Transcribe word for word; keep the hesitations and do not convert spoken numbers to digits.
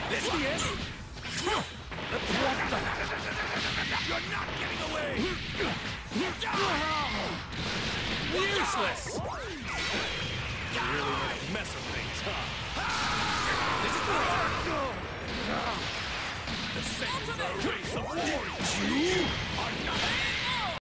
This is the end. What the? You're not getting away. Useless. You really made a mess of things, huh? This is the the same race of warriors. You are nothing.